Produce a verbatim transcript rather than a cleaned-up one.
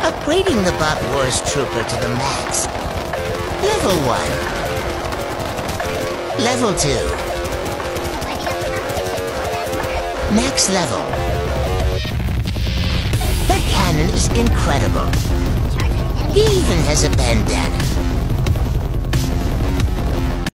Upgrading the Bot Wars Trooper to the max. Level one. Level two. Max level. That cannon is incredible. He even has a bandana.